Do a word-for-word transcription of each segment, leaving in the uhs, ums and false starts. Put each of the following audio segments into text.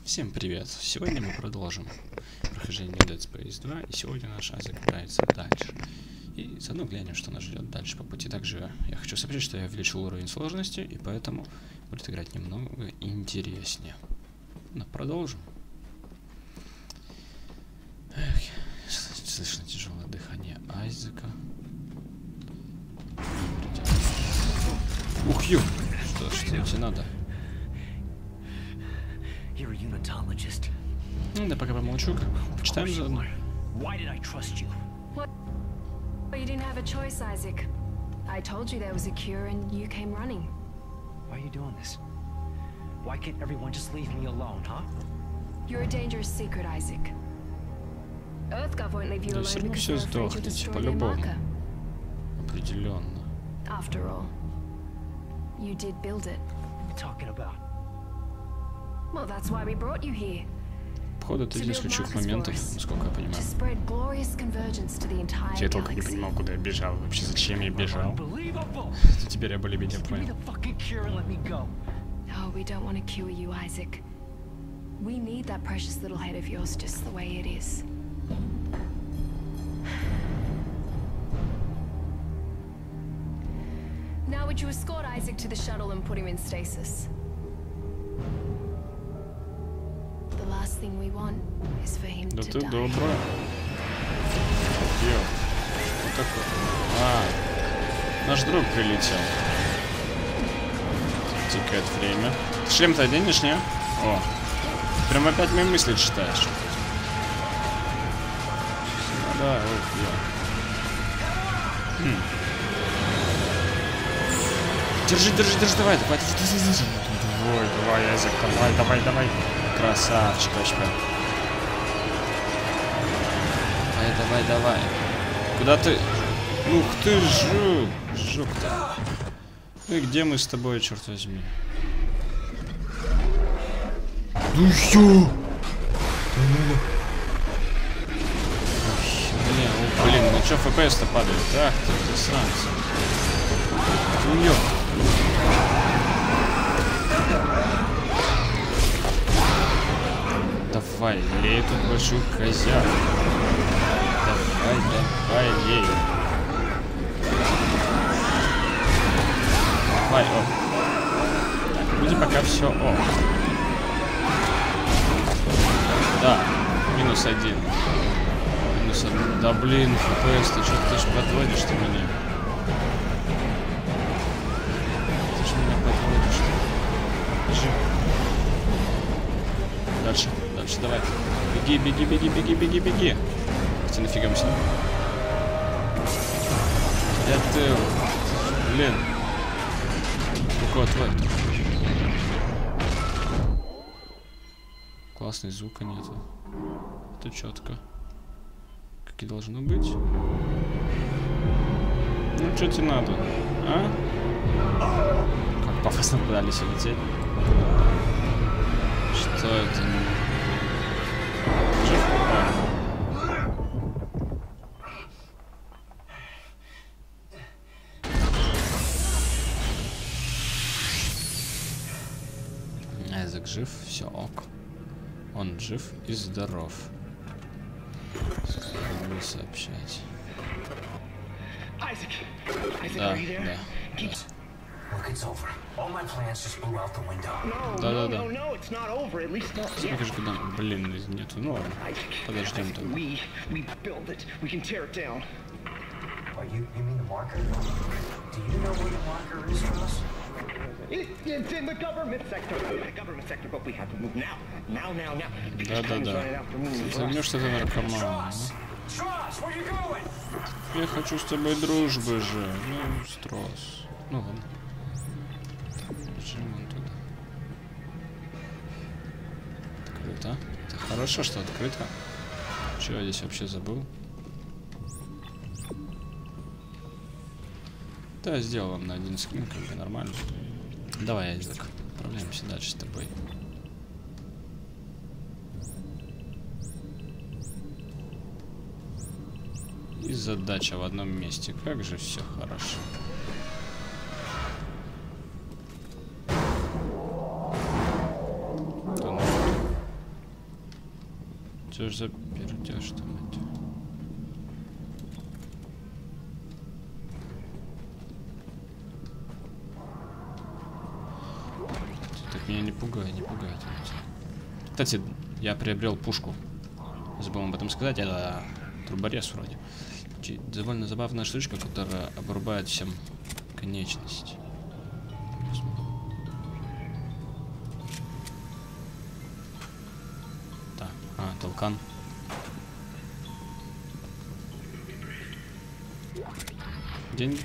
Всем привет! Сегодня мы продолжим прохождение Dead Space два, и сегодня наш Айзек отправится дальше. И заодно глянем, что нас ждет дальше по пути. Также я хочу сообщить, что я увеличил уровень сложности, и поэтому будет играть немного интереснее. Ну, продолжим. Эх, слышно тяжелое дыхание Айзека. Ух, ё! Что, что тебе надо? Ну, да пока помолчу. Читаем заодно. Why did I trust you? Well, you didn't have a choice, Isaac. I told you there was a cure and you came running. Why are you doing this? Why can't everyone just leave me alone, huh? You're a dangerous secret, Isaac. Earthgov won't leave you Да alone все равно because все they're afraid you'll сдохнете, destroy their по-любому. marker. Определенно. After all, you did build it. What are you talking about? Well, that's why we brought you here. Походу, это один из ключевых моментов, насколько я понимаю. To spread glorious convergence to the entire Я толком не galaxy. понимал, куда я бежал. Вообще, зачем я бежал? Unbelievable! Теперь я более-менее Give me понял. the fucking cure and let me go. Oh, we don't want to cure you, Isaac. We need that precious little head of yours just the way it is. Now would you escort Isaac to the shuttle and put him in stasis? The last thing we want is for him Да to ты die. добрая. Ё. Что такое? А, наш друг прилетел. Тикает время. Шлем-то оденешь, не? О, прям опять мои мысли читаешь. Ну, да, ух, я. Хм. Держи, держи, держи, давай, давай, давай, давай, язык, давай, давай, давай. Красавчик, очка. Давай, давай, давай. Куда ты? Ух ты, жук, жук-то. Ну и где мы с тобой, черт возьми? Ну ё! Блин, о, блин, ну чё эф пи эс-то падает? Ах ты, ты сам. Ну ё! Давай, лей тут большую козявку. Давай, давай, лей. Давай, о. Так, вроде пока все о. Да, минус один. Минус один. Да блин, эф пи эс, ты что ты ж подводишь-то меня? Ты ж меня подводишь. Бежи. Дальше, дальше, давай. Беги, беги, беги, беги, беги, беги. Хотя нафига мы с ним? Я ты... Блин. Какого тварь-то? Классный, звука нету. Это четко. Как и должно быть. Ну, что тебе надо? А? Как пафосно пытались улететь. Что это? Жив? А. Айзек жив, все ок. Он жив и здоров. Буду сообщать. Да, да. Look, it's over. All my plans just blew out the window. Да, да, да. Сколько же куда? Блин, нету. Ну ладно. Подождем там. Oh, you, you mean the marker? Do you know where the marker is from us? It, it's in the government sector. The government sector, but we have to move now. Now, now, now. Да, да, да. Замнешь, что ты наркоман. Stross, where you going? Я хочу с тобой дружбы же. Ну, Строс. Ну ладно. Бежим вон туда. Открыто. Это хорошо, что открыто. Чего я здесь вообще забыл? Да, сделал вам на один скрин, как бы нормально. Давай, Айзек, отправляемся дальше с тобой. И задача в одном месте. Как же все хорошо. Что ж за пердеж там? Так меня не пугай, не пугай. Кстати, я приобрел пушку. Забыл об этом сказать, это труборез вроде. Довольно забавная штучка, которая обрубает всем конечность. Так, а, толкан. День.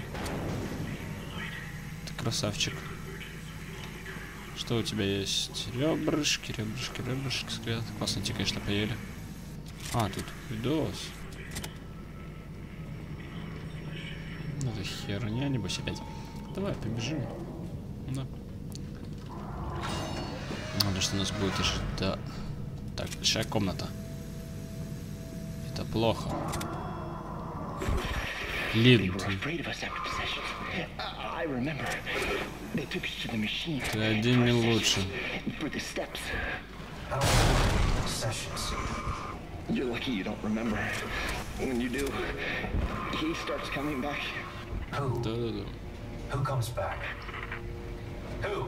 Ты красавчик. Что у тебя есть? Ребрышки, ребрышки, ребрышки, скелет. Классно, те, конечно, поели. А, тут видос. Ну, это херня, небось опять. Давай, побежим. Да. Надо, что у нас будет еще... Да. Так, большая комната. Это плохо. Блин, ты... Ты один не лучше. You're lucky you don't remember. When you do, he starts coming back. Who? Да-да-да. Who comes back? Who?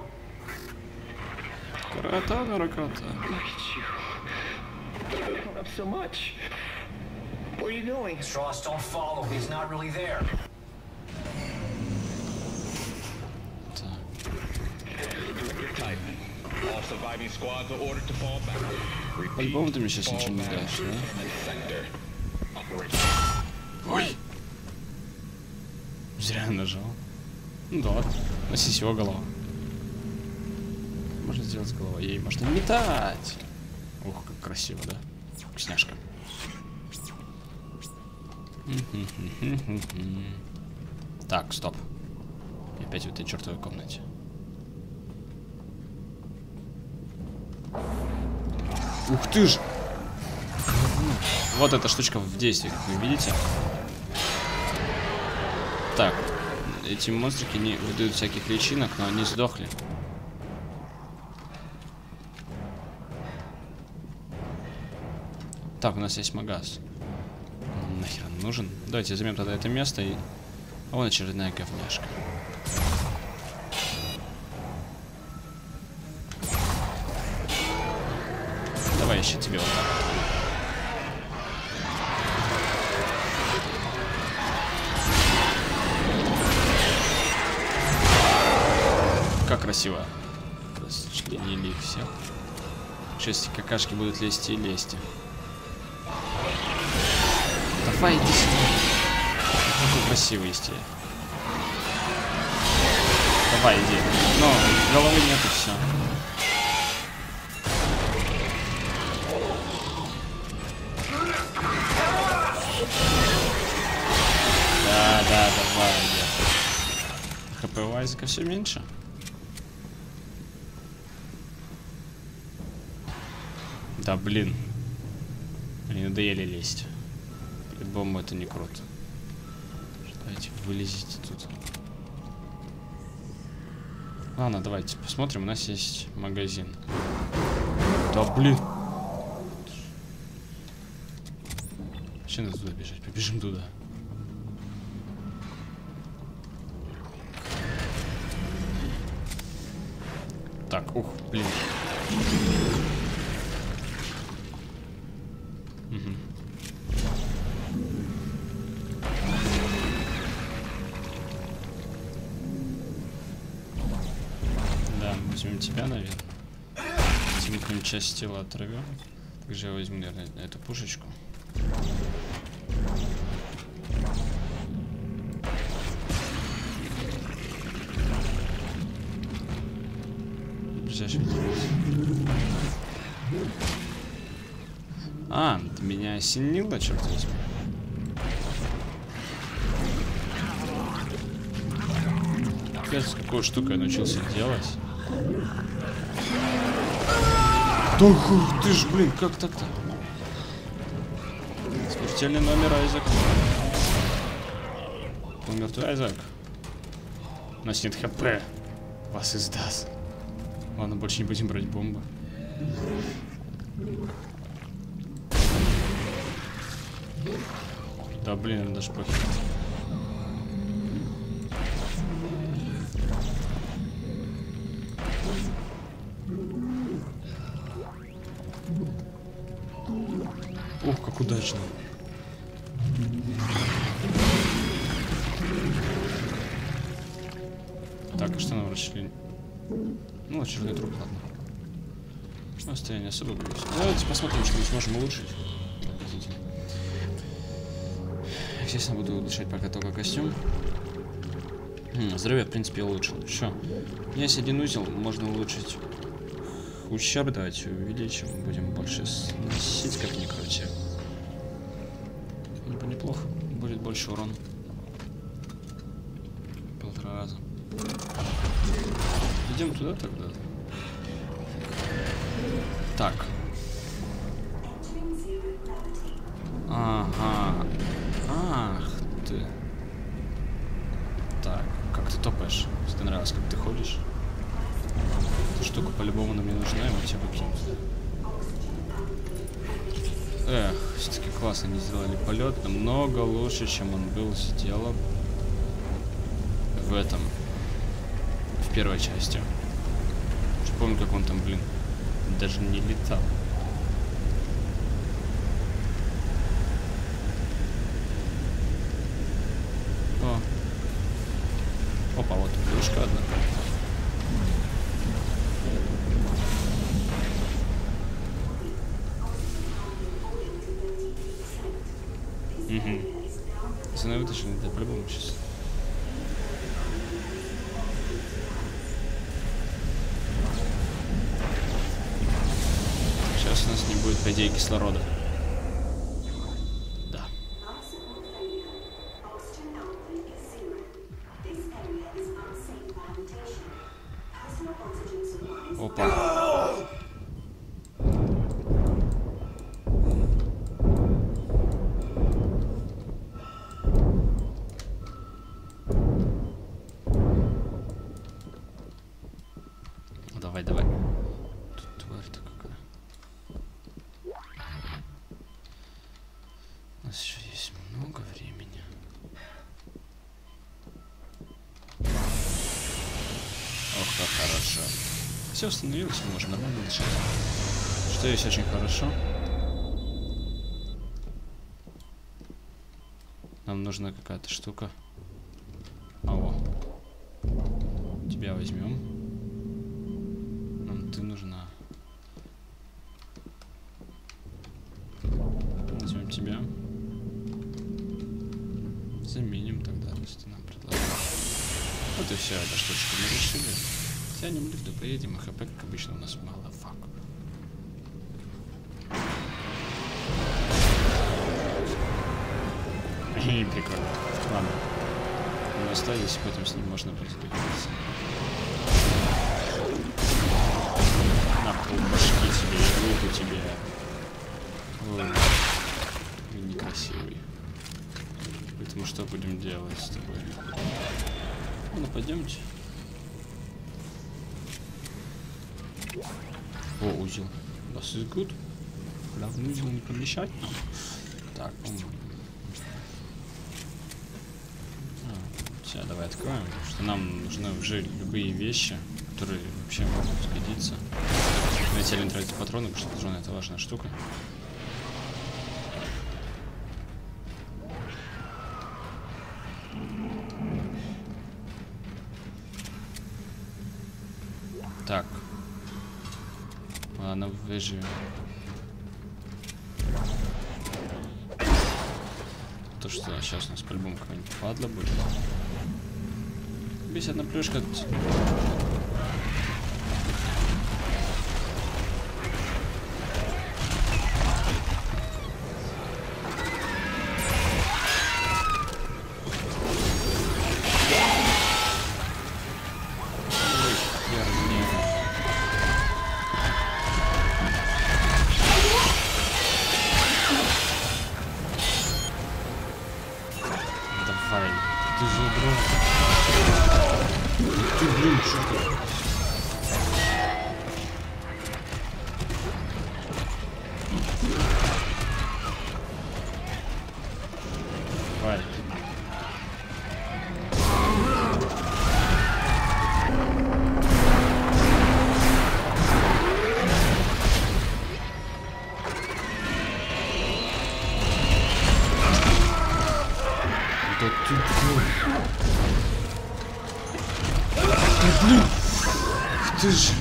Крота, наркота. Look at you. You've grown up so much. Where are you going? Mister Ross, don't follow. He's not really there. All surviving squads are ordered to fall back. По-любому ты мне сейчас ничего не дашь, да? Ой! Зря нажал. Ну да ладно. Носись его голова. Можно сделать с головой. Ей можно метать. Ух, как красиво, да? Вкусняшка. Так, стоп. Я опять в этой чертовой комнате. Ух ты ж! Вот эта штучка в действии, как вы видите. Так, эти монстрики не выдают всяких личинок, но они сдохли. Так, у нас есть магаз. Нахер он нужен? Давайте займем тогда это место и... А вон очередная говняшка. Давай еще тебе вот так. Как красиво. Расчленили их всех. Сейчас эти какашки будут лезть и лезть. Давай, иди сюда. Какой красивый есть я. Давай, иди. Но головы нет и все. Да, да, давай, иди. ХП у Айзека все меньше. Да, блин. Они надоели лезть. По-любому это не круто. Давайте вылезите тут. Ладно, давайте посмотрим. У нас есть магазин. Да, блин. Зачем надо туда бежать? Побежим туда. Так, ух, блин. Угу. Да, возьмем тебя, наверное. Возьмем часть тела, оторвем. Также я возьму, наверное, эту пушечку. Ближайший. А, ты меня осенило, черт возьми. Капец, какую штуку я научился делать. Да ух ты ж, блин, как так-то? Смертельный номер, Айзек. Умер ты, Айзек. У нас нет ХП. Вас издаст. Ладно, больше не будем брать бомбы. Да блин, даже похер. Ух, как удачно. Так, а что нам расчленили? Ну, очередной труп, ладно. Что состояние особо боюсь. Давайте посмотрим, что мы сможем улучшить. Естественно, буду улучшать пока только костюм. Хм, здоровье, в принципе, я улучшил. Что? Есть один узел, можно улучшить. Ущерб давайте увеличим. Будем больше сносить, как ни крути. Ну, неплохо. Будет больше урона. Полтора раза. Идем туда тогда. Так. Ага. Ах ты. Так, как ты топаешь? Тебе нравилось, как ты ходишь? Эта штука по-любому нам не нужна, и мы тебя выкинем. Эх, все-таки классно они сделали полет, намного лучше, чем он был сделан в этом, в первой части. Я помню, как он там, блин, даже не летал. О. Опа, вот плюшка одна. Угу. Цена вытащена, да, по-любому сейчас. Сейчас у нас не будет, по идее, кислорода. Да. Опа. Давай, давай. Тут тварь-то какая. У нас еще есть много времени. Ох, как хорошо. Все установилось, мы можем нормально дышать. Что есть очень хорошо. Нам нужна какая-то штука. Ого. Тебя возьмем. Нам ты нужна. Возьмем тебя. Заменим тогда, если ты нам предлагаешь. Вот и все, эта штучка мы решили. Тянем лифт и поедем, а хп, как обычно, у нас мало. Фак. Хе, прикольно. Ладно. Мы остались, потом с ним можно поразбираться. На пол башки тебе и руку тебе. Ой. И некрасивый. Поэтому что будем делать с тобой? Ну, пойдемте. О, узел. Das ist gut. Главный узел не помещать. Так, по-моему. Все, давай откроем, потому что нам нужны уже любые вещи, которые вообще могут сгодиться. Мы хотели тратить патроны, потому что патроны — это важная штука. Так. Ладно, выживем. То, что сейчас у нас по-любому какая-нибудь падла будет. Здесь одна плюшка. Давай, ты задрал. Ты, блин, что ты? ты кто? Да блин! Ты же...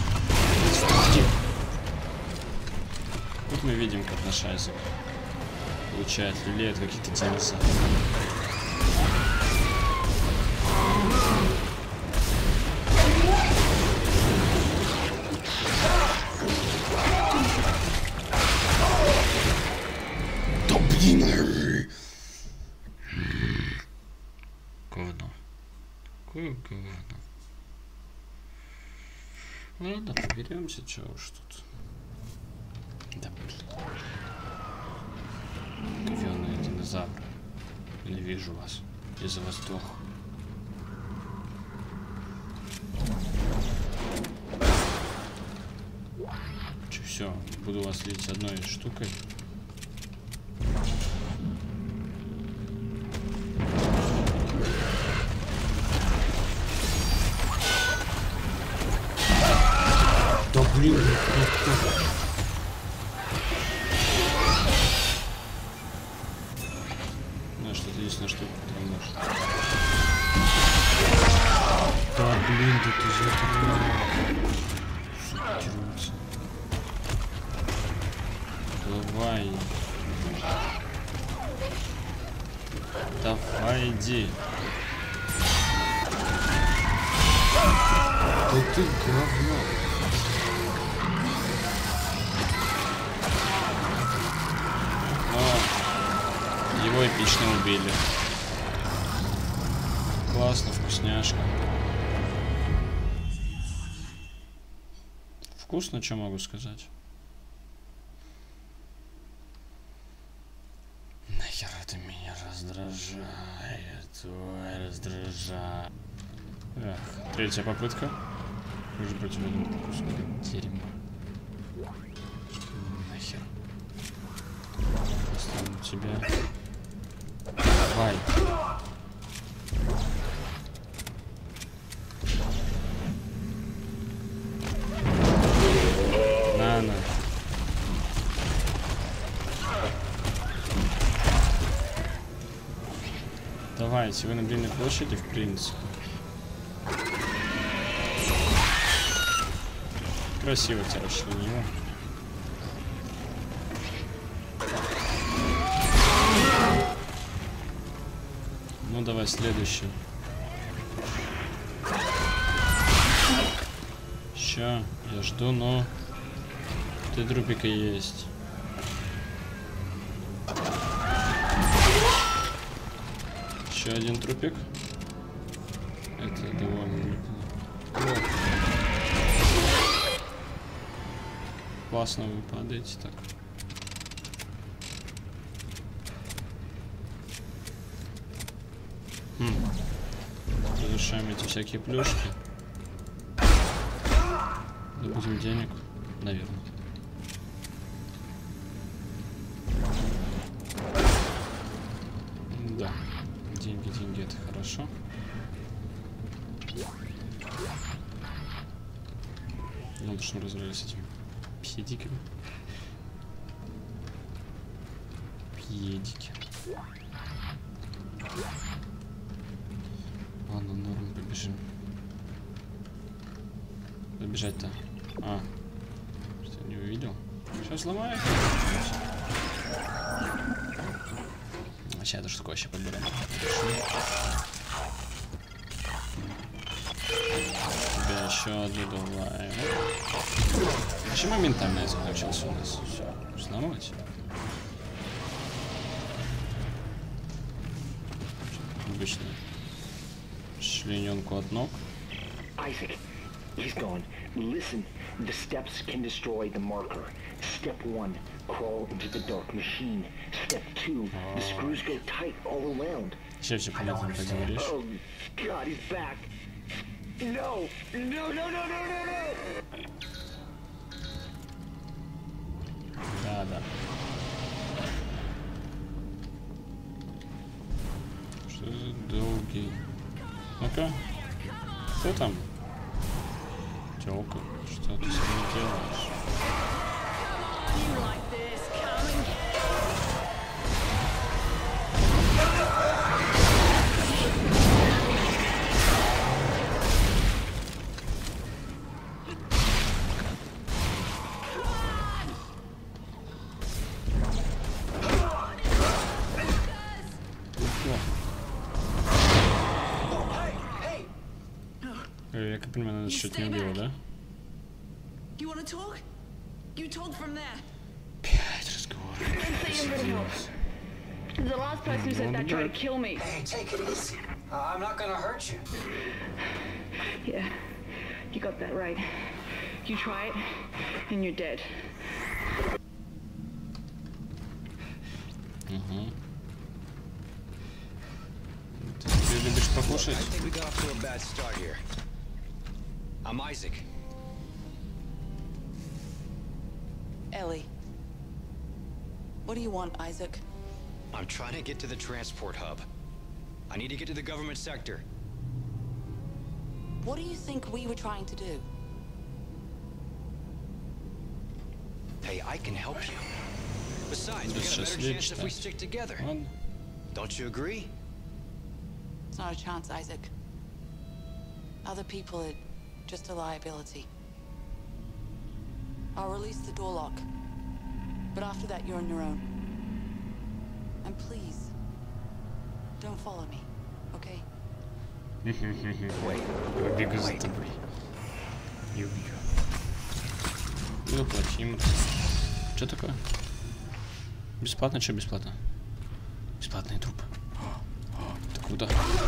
Вот мы видим, как наш Айзек получает люлей от каких-то динозавров. Да блин! Говно. Какое говно. Ладно, поберемся, чего уж тут. Да блин. Говёные динозавры. Ненавижу вас. Из-за вас сдох. Че, все, буду вас лить одной штукой. Да блин, ну что-то единственное, что там может. Да блин, да ты же это давай. Давай, иди. Да ты говно. Но его эпично убили. Классно, вкусняшка. Вкусно, что могу сказать? Нахер это меня раздражает, ой, раздражает. Эх, третья попытка. Уже против этого куска дерьма. Нахер. Оставим тебя. Давай. На, на. Давайте, вы на длинной площади, в принципе. Красиво тебя расчленило. Ну давай следующий. Ща, я жду, но ты трупика есть. Еще один трупик. Это довольно неплохо. Классно вы падаете так. Хм. Разрушаем эти всякие плюшки. Добудем денег, наверное. Да. Деньги, деньги, это хорошо. Надо, что мы разобрались с этими педиками. Педики. Ладно, норм, побежим. Побежать-то. А. Что, не увидел? Сейчас сломаю. Сейчас эту штуку вообще подберем. Тебя еще одну давай. Почему моментально закончился у нас? Все, взломать. Обычно члененку от ног. Isaac, he's gone. Listen, the steps can destroy the marker. Step one, crawl into the dark machine. Step two, the screws go tight all around. Сейчас все понятно, как говоришь. Oh, God, he's back. No, no, no, no, no, no, no. Да, да. Что за долгий? Ну-ка. Кто там? Тёлка, что ты с ним делаешь? Так я понимаю, нас чуть не убило, да? Пять разговоров. The last person who said that tried to kill me. Hey, take it easy. Uh, I'm not gonna hurt you. Yeah, you got that right. You try it, and you're dead. Угу. Ты любишь покушать? I think we got off to a bad start here. I'm Isaac. Ellie. What do you want, Isaac? I'm trying to get to the transport hub. I need to get to the government sector. What do you think we were trying to do? Hey, I can help you. Besides, we got a better chance if we stick together. Don't you agree? It's not a chance, Isaac. Other people are just a liability. I'll release the door lock. But after that, you're on your own. And please, don't follow me, okay? Побегу за тобой. И убью. Заплатим. Что такое? Бесплатно? Что бесплатно? Бесплатный труп. Это круто.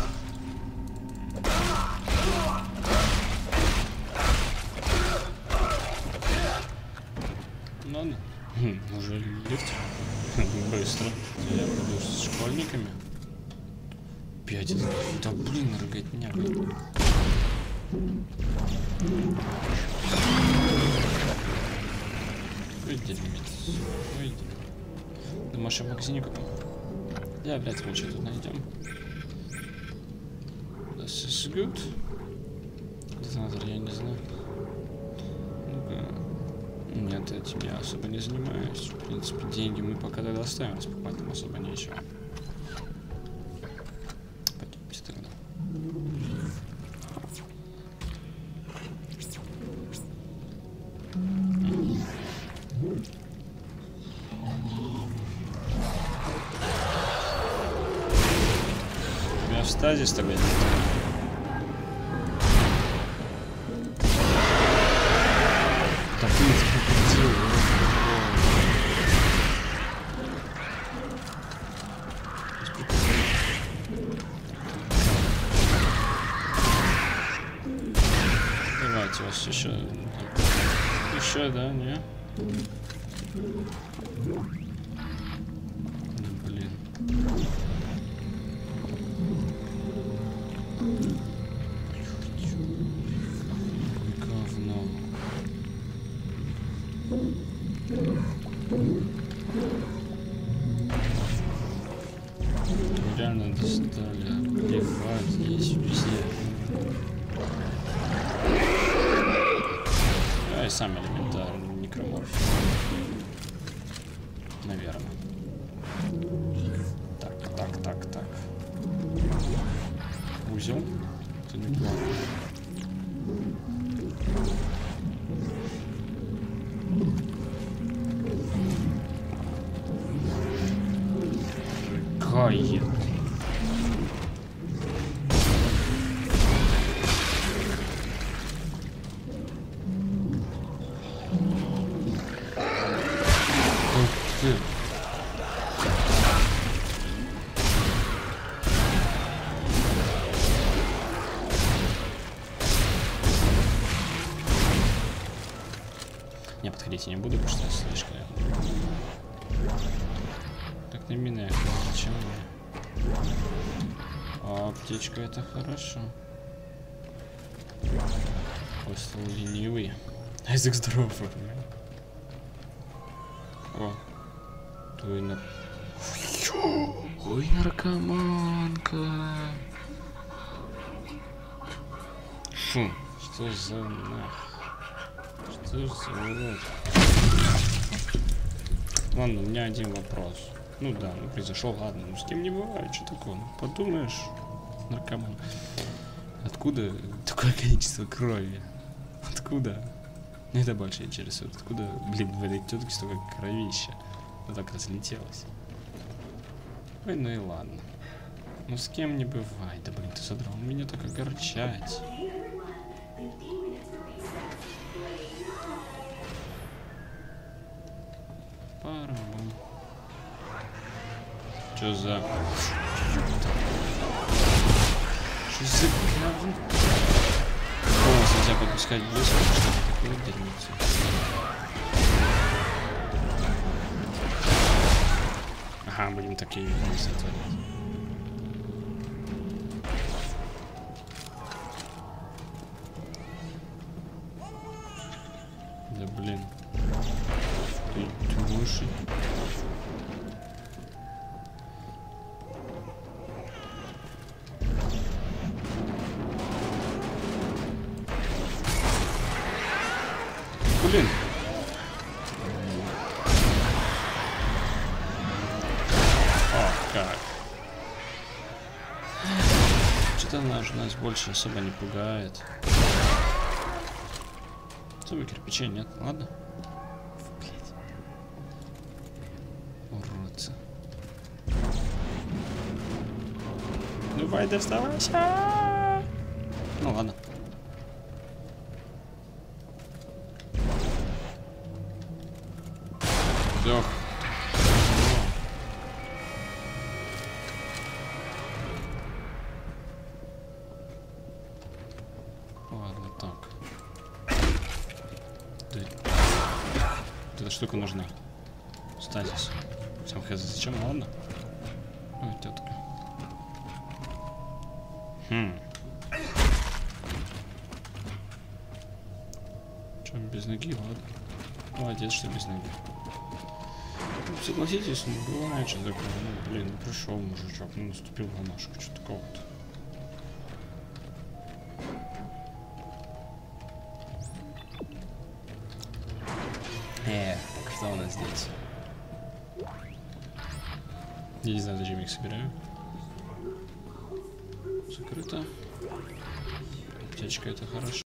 Ладно. Хм, уже лифт. Быстро. Я буду с школьниками. Пять. Да блин, рогатня. Выйди, выйди. Думаешь, я в магазине купил? Я, блядь, мы что тут найдем? This is good. Детонатор я не знаю. Ну-ка. Нет, этим я особо не занимаюсь. В принципе, деньги мы пока тогда оставим, распаковать там особо нечего. Пойдемте тогда. У меня в стазис тогда нет. Давайте вас еще, еще, да, не? Ну, блин. Говно. Реально достали, плевать, есть везде. А и сам элементарный некроморф. Наверное. Так, так, так, так. Узел. Это неплохо. Кает. Не, подходить я не буду, потому что слишком. Так, на минах. Зачем мне? А, аптечка это хорошо. Просто ленивый. Айзек здоров. О. Твой на... Ой, наркоманка. Фу. Что за нах? Что за урод? Ладно, у меня один вопрос. Ну да, ну произошел, ладно, ну с кем не бывает, что такое? Ну, подумаешь, наркоман. Откуда такое количество крови? Откуда? Ну это больше интересует. Откуда, блин, в этой тетке столько кровища? Ну так разлетелось. Ой, ну и ладно. Ну с кем не бывает. Да блин, ты задрал меня так огорчать. Парам-пам. Чё за... Что за говно? Полностью нельзя подпускать близко, что такое дерьмица. Ага, будем такие вещи творить. Да блин. Ты, ты лучший. Блин. О, как. Что-то нас, нас больше особо не пугает. Особо кирпичей нет, ладно? Блять. Уродцы. Давай, доставайся! Ну ладно. Все. Ладно, так. Да. Вот эта штука нужна. Стазис. Сам хз, зачем? Ладно. Ой, тетка. Хм. Че, без ноги, ладно. Молодец, что без ноги. Ну, согласитесь, ну бывает же такое. Ну, блин, ну пришел мужичок, ну наступил в ломашку, что такого-то. Э, что у нас здесь? Я не знаю, зачем я их собираю. Закрыто. Аптечка, это хорошо.